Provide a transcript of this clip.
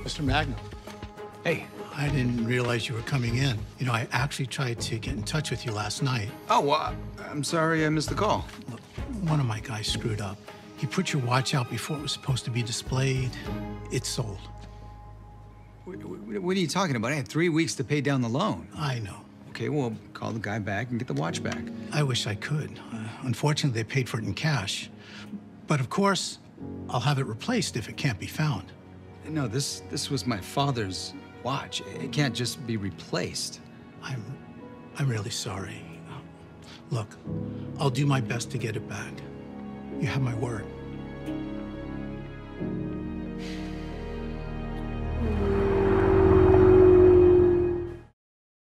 Mr. Magnum. Hey. I didn't realize you were coming in. You know, I actually tried to get in touch with you last night. Oh, well, I'm sorry I missed the call. Look, one of my guys screwed up. He put your watch out before it was supposed to be displayed. It's sold. What are you talking about? I had 3 weeks to pay down the loan. I know. Okay, well, call the guy back and get the watch back. I wish I could. Unfortunately, they paid for it in cash. But of course, I'll have it replaced if it can't be found. No, this was my father's watch. It can't just be replaced. I'm really sorry. Look, I'll do my best to get it back. You have my word.